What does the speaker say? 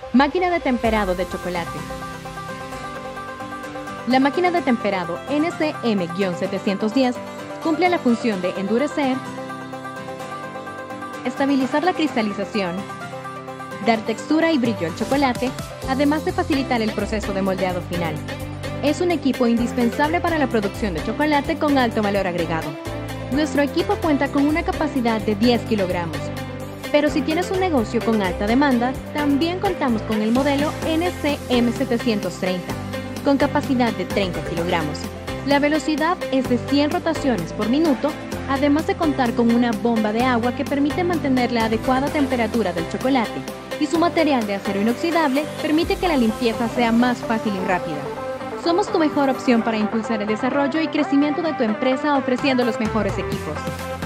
Máquina de temperado de chocolate. La máquina de temperado NCM-710 cumple la función de endurecer, estabilizar la cristalización, dar textura y brillo al chocolate, además de facilitar el proceso de moldeado final. Es un equipo indispensable para la producción de chocolate con alto valor agregado. Nuestro equipo cuenta con una capacidad de 10 kilogramos. Pero si tienes un negocio con alta demanda, también contamos con el modelo NCM730, con capacidad de 30 kilogramos. La velocidad es de 100 rotaciones por minuto, además de contar con una bomba de agua que permite mantener la adecuada temperatura del chocolate, y su material de acero inoxidable permite que la limpieza sea más fácil y rápida. Somos tu mejor opción para impulsar el desarrollo y crecimiento de tu empresa ofreciendo los mejores equipos.